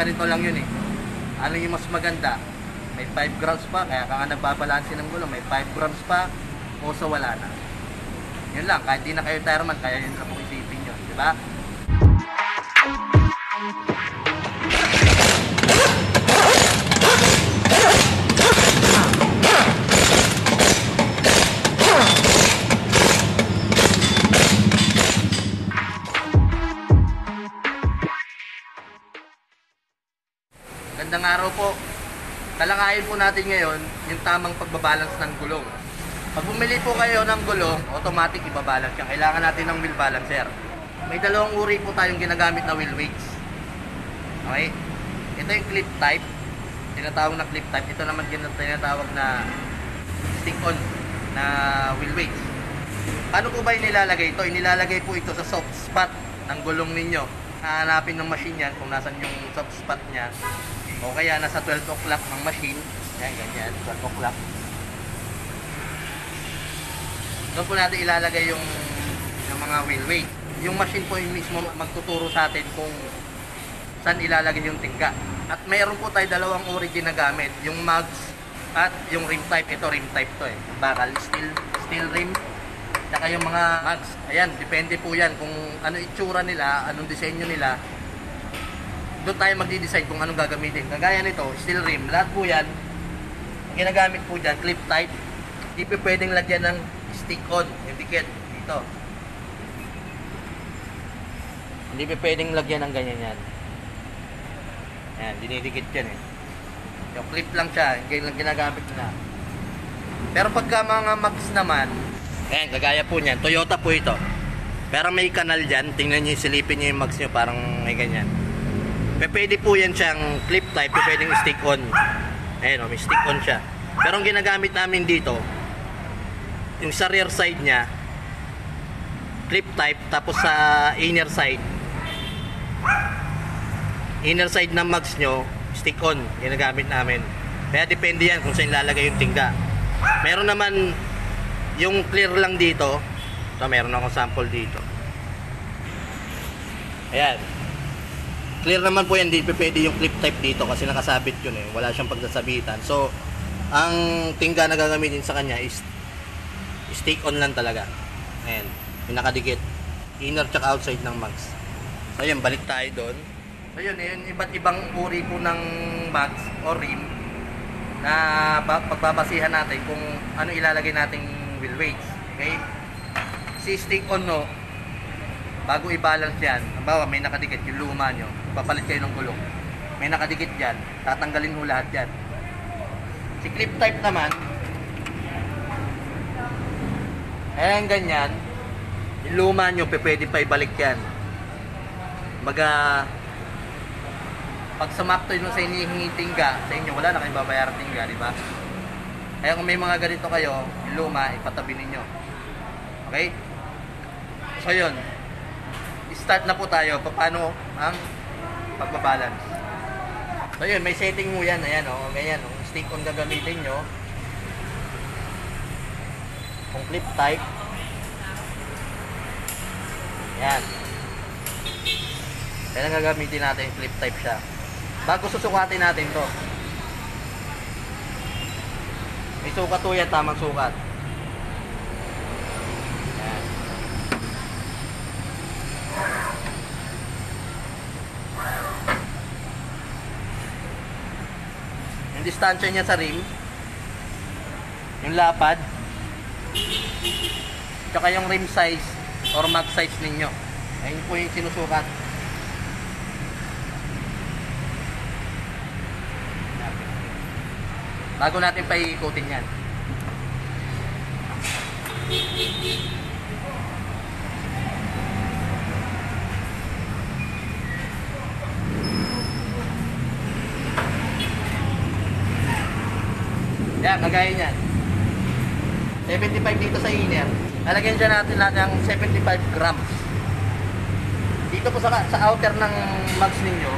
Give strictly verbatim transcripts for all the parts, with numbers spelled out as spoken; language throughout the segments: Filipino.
Ganito lang yun eh. Ano yung mas maganda? May five grams pa, kaya ka nga nagbabalansin ng gulong, may five grams pa, o sa wala na. Yun lang, kahit di na kayo tireman, kaya yun lang kung isipin nyo, di ba? Magandang araw po. Talakayin po natin ngayon yung tamang pagbabalance ng gulong. Pag bumili po kayo ng gulong, automatic ibabalance yan. Kailangan natin ng wheel balancer. May dalawang uri po tayong ginagamit na wheel weights. Okay? Ito yung clip type. Tinatawag na clip type. Ito naman tinatawag na stick-on na wheel weights. Paano po ba inilalagay ito? Inilalagay po ito sa soft spot ng gulong ninyo. Hahanapin ng machine yan kung nasan yung soft spot niya. O kaya nasa twelve o'clock ang machine. Yan, ganyan, twelve o'clock. Doon po natin ilalagay yung, yung mga wheel weight. Yung machine po yung mismo magtuturo sa atin kung saan ilalagay yung tingga. At mayroon po tayo dalawang uri ginagamit. Yung mugs at yung rim type. Ito rim type to eh. Bakal steel, steel rim. Saka yung mga mugs. Ayan, depende po yan kung ano itsura nila, anong disenyo nila. Doon tayo magdi-decide kung anong gagamitin. Kagaya nito, steel rim. Lahat po yan, ginagamit po dyan, clip type. Hindi po pwedeng lagyan ng stick-on, yung dikit, dito. Hindi po pwedeng lagyan ng ganyan yan. Ayan, dinidikit yan eh. Yung clip lang siya, yung ginagamit na. Pero pagka mga mugs naman, ayan, kagaya po niyan, Toyota po ito. Pero may kanal dyan, tingnan nyo, silipin nyo yung mugs nyo, parang may ganyan. Pwede po yan siyang clip type, pwedeng stick-on. Ayan o, may stick-on siya. Pero ang ginagamit namin dito, yung sa rear side nya, clip type, tapos sa inner side, inner side ng mugs nyo, stick-on, ginagamit namin. Kaya depende yan kung saan lalagay yung tingga. Meron naman yung clear lang dito. Ito, meron akong sample dito. Ayan. Clear naman po yan, hindi pwede yung clip type dito kasi nakasabit yun eh. Wala siyang pagsasabitan. So, ang tingga na gagamitin sa kanya is stick-on lang talaga. Ayan, yung nakadikit. Inner tsaka outside ng mugs. So, ayan, balik tayo doon. So, yun, yun, iba't ibang uri po ng mugs o rim na pagbabasihan natin kung ano ilalagay nating wheel weights. Okay? Si stick-on, no, bago i-balance yan, halimbawa may nakadikit yung luma nyo, papalit kayo ng gulong, may nakadikit dyan, tatanggalin mo lahat dyan. Si clip type naman, ayan ganyan, yung luma nyo, pwede pa ibalik yan. Baga, pag sumakto yun sa hinihingi tingga, sa inyo wala na kayong babayaran tingga, di ba? Kaya kung may mga ganito kayo, yung luma, ipatabi ninyo. Okay? So yun, start na po tayo paano ang pagbabalance. So yun, may setting mo yan. Ayan o, oh, ganyan o. Oh. Stick-on gagamitin nyo. Kung clip type. Ayan. Kaya gagamitin natin clip type siya. Bago susukatin natin to. May sukat to yan, tamang sukat. Yung distansya niya sa rim, yung lapad, tsaka yung rim size or mag size ninyo. Ayun po yung sinusukat. Bago natin pa iikutin yan. Yan, kagaya niyan. seventy-five dito sa inner. Lalagyan dyan natin lahat ng seventy-five grams. Dito po sa, sa outer ng mugs ninyo,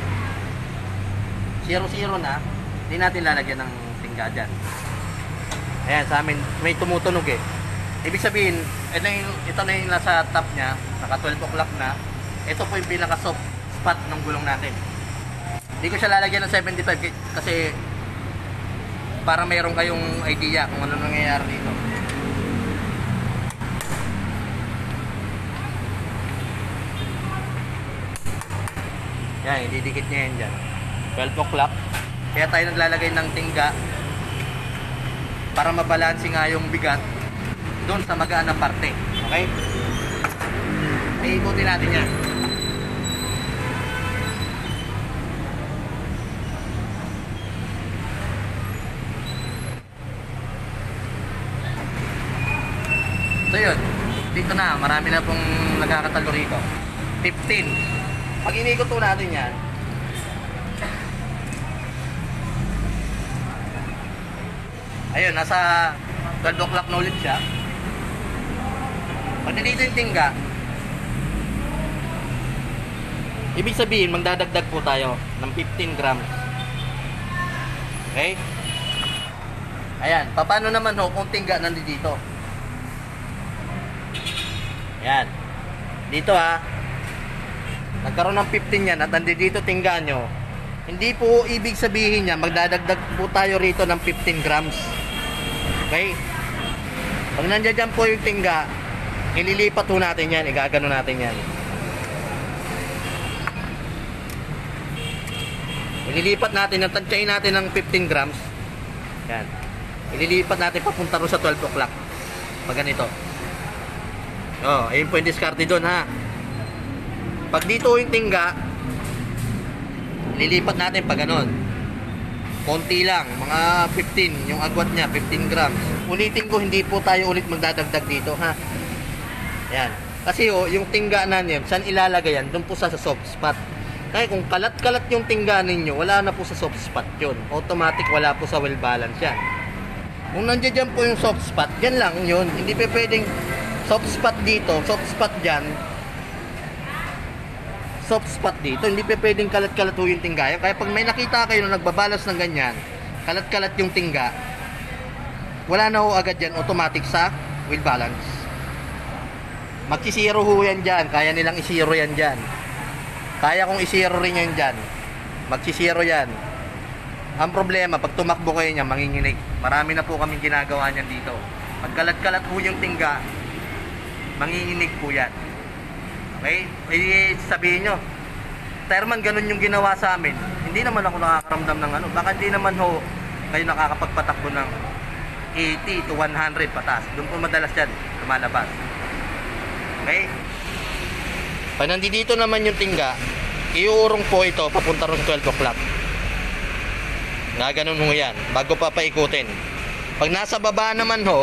zero zero na. Hindi natin lalagyan ng tingga dyan. Ayan, sa amin, may tumutunog eh. Ibig sabihin, ito, yung, ito na yung nasa top nya, naka twelve o'clock na. Ito po yung pinaka soft spot ng gulong natin. Hindi ko siya lalagyan ng seventy-five kasi para mayroon kayong idea kung ano nangyayari dito. Yan, ididikit niya yan dyan. twelve o'clock. Kaya tayo naglalagay ng tingga para mabalanse nga yung bigat doon sa magaan na parte. Okay? Iikutin natin yan. So yun, dito na, marami na pong nagkakatalo rito. fifteen. Pag inikot po natin yan, ayun, nasa twelve o'clock na ulit siya. Pag dito yung tingga, ibig sabihin, magdadagdag po tayo ng fifteen grams. Okay? Ayan, paano naman ho kung tingga nandito? Ayan. Dito ha, nagkaroon ng fifteen yan at nandito tinggaan nyo. Hindi po ibig sabihin niya magdadagdag po tayo rito ng fifteen grams. Okay? Pag nandiyan dyan po yung tingga, ililipat po natin yan, igagano natin yan. Ililipat natin, natansyain natin ng fifteen grams. Yan. Ililipat natin papunta rin sa twelve o'clock. Pag ganito. Oh, ayun po yung diskarte doon ha. Pag dito yung tingga, lilipat natin pag ganon. Konti lang, mga fifteen, yung agwat niya, fifteen grams. Ulitin ko, hindi po tayo ulit magdadagdag dito ha. Yan. Kasi oh, yung tingga na niyo, saan ilalagay yan? Doon po sa, sa soft spot. Kaya kung kalat-kalat yung tingga ninyo, wala na po sa soft spot yun. Automatic, wala po sa well balance yan. Kung nandiyan dyan po yung soft spot, dyan lang yun. Hindi pa pwedeng soft spot dito, soft spot dyan, soft spot dito. Hindi pa pwedeng kalat-kalat po yung tingga. Kaya pag may nakita kayo na nagbabalas ng ganyan, kalat-kalat yung tingga, wala na ho agad yan, automatic sa wheel balance. Magsisiro ho yan dyan, kaya nilang isiro yan dyan. Kaya kong isiro rin yan dyan, magsisiro yan. Ang problema, pag tumakbo kayo niya, manginginig. Marami na po kaming ginagawa niyan dito. Pag kalat-kalat ho yung tingga, manginginig po yan. Okay? May sabihin nyo, Terman, ganun yung ginawa sa amin. Hindi naman ako nakakaramdam ng ano. Baka hindi naman ho kayo nakakapagpatakbo ng eighty to one hundred patas. Doon po madalas yan lumalabas. Okay? Pag nandito naman yung tingga, iuurong po ito papunta rin twelve o'clock. Nga ganun ho yan, bago pa paikutin. Pag nasa baba naman ho,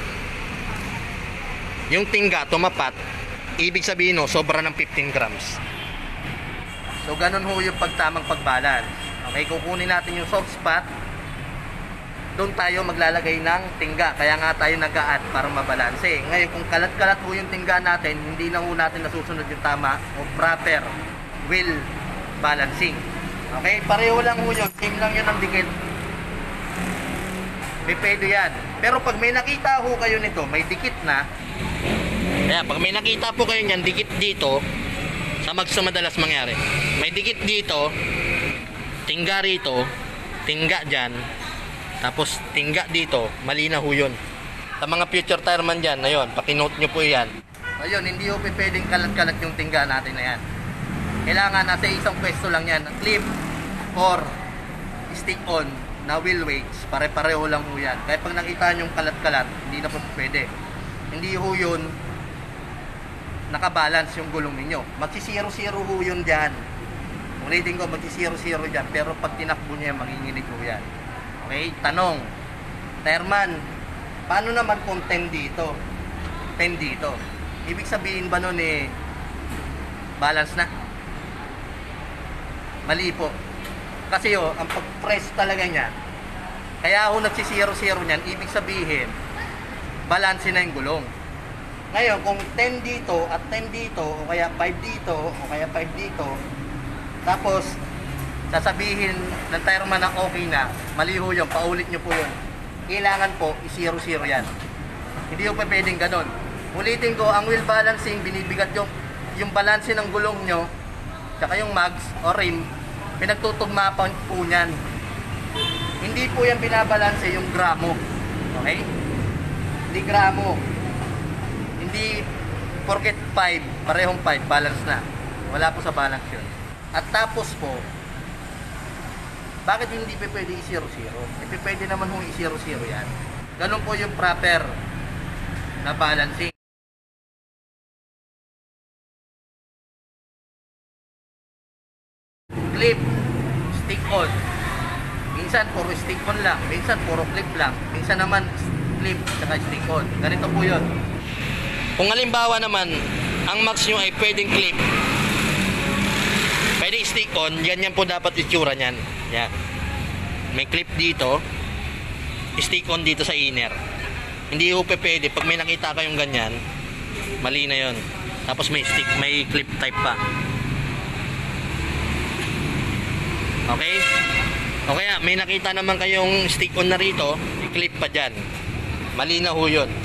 yung tingga tumapat, ibig sabihin ho, sobra ng fifteen grams. So ganun ho yung pagtamang pagbalance. Okay, kukunin natin yung soft spot. Doon tayo maglalagay ng tingga. Kaya nga tayo nag-a-add para mabalanse. Ngayon kung kalat-kalat ho yung tingga natin, hindi na ho natin nasusunod yung tama o proper wheel balancing. Okay, pareho lang ho yun. Same lang yun ang dikit. May pwede yan. Pero pag may nakita ho kayo nito, may dikit na. Kaya pag may nakita po kayo niyan, dikit dito, sa magsa madalas mangyari. May dikit dito, tingga rito, tingga dyan, tapos tingga dito, mali na ho yun. Sa mga future tireman dyan, na yun, pakinote nyo po yan. Ayun, hindi ho pwedeng kalat-kalat yung tingga natin na yan. Kailangan nasa isang pwesto lang yan, clip or stick on na wheel weights, pare-pareho lang ho yan. Kaya pag nakita nyo yung kalat-kalat, hindi na po pwede. Hindi ho yun nakabalance yung gulong ninyo. Magsisiro-siro ho yun dyan. Ulitin ko, magsisiro-siro dyan. Pero pag tinakbo nyo yan, manginginig ho yan. Okay? Tanong, Terman, paano naman kung ten dito? ten dito. Ibig sabihin ba nun eh, balance na? Mali po. Kasi oh, ang pag-press talaga niya, kaya ako nagsisiro-siro niyan, ibig sabihin, balance na yung gulong. Ngayon, kung ten dito at ten dito, o kaya five dito, o kaya five dito, tapos, sasabihin ng tireman na okay na, mali ho yun, paulit nyo po yun. Kailangan po, i-zero-zero yan. Hindi ho pa pwedeng ganun. Ulitin ko, ang wheel balancing, binibigat yung, yung balance ng gulong nyo, tsaka yung mags o rim, pinagtutugma pa po niyan. Hindi po yan binabalanse yung gramo. Okay? Hindi gramo. Hindi porket five, parehong five, balance na. Wala po sa balance yun. At tapos po, bakit hindi pa pwede i-zero zero? E pwede naman kung i-zero zero yan. Ganun po yung proper na balancing. Clip, stick on. Minsan puro stick on lang, minsan puro clip lang, minsan naman clip at stick on. Ganito po yun. Kung halimbawa naman, ang max nyo ay pwedeng clip, pwedeng stick on, yan yan po dapat itsura nyan. Yan. May clip dito, stick on dito sa inner. Hindi po pwede, pag may nakita kayong ganyan, mali na yun. Tapos may stick, may clip type pa. Okay? O kaya may nakita naman kayong stick on na rito, clip pa dyan. Mali na ho yun.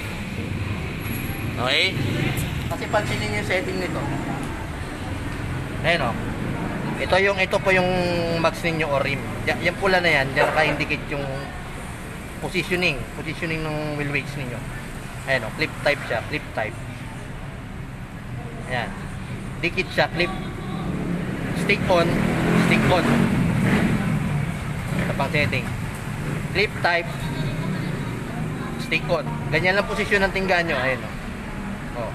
Okay? Kasi pansinin yung setting nito. Ayan o. Ito yung ito po yung max ninyo o rim. Yan, yan pula na yan, diyan naka-indicate yung positioning, positioning ng wheel weights ninyo. Ayan o, clip type siya, clip type. Ayan. Dikit siya, clip. Stick on, stick on. Ito pang setting. Clip type, stick on. Ganyan lang posisyon ng tingga nyo. Ayan o. Oh.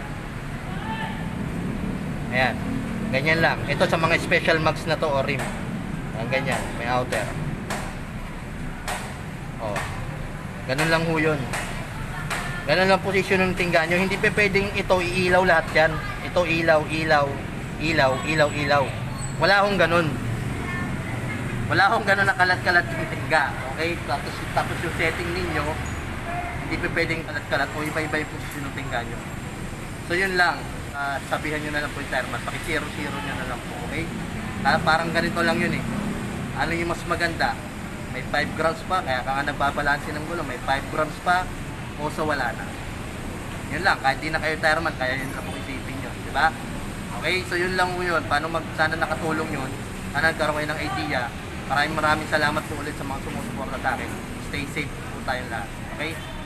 Ayan. Ganyan lang. Ito sa mga special mags na to o rim. Ang ganyan. May outer. Oh. Ganun lang ho yun. Ganun lang posisyon ng tingga nyo. Hindi pa pwedeng ito iilaw lahat yan. Ito ilaw, ilaw, ilaw, ilaw, ilaw. Wala hong ganun. Wala hong ganun na kalat-kalat yung tingga. Okay? Tapos, tapos yung setting ninyo, hindi pa pwedeng kalat-kalat o iba-iba yung posisyon ng tingga nyo. So yun lang. Uh, sabihan nyo na lang po yung thermal, paki zero zero nyo na lang po, okay? Uh, parang ganito lang yun eh. Ano yung mas maganda? May five grams pa, kaya ka nga nagbabalansin ng gulong, may five grams pa, o sa wala na. Yun lang, kahit di na kayo thermal, kaya yun na po isipin nyo, di ba? Okay, so yun lang po yun. Paano mag, sana nakatulong yun, sana nagkaroon kayo ng idea. Maraming maraming salamat po ulit sa mga sumusuporta sa akin. Stay safe po tayong lahat, okay?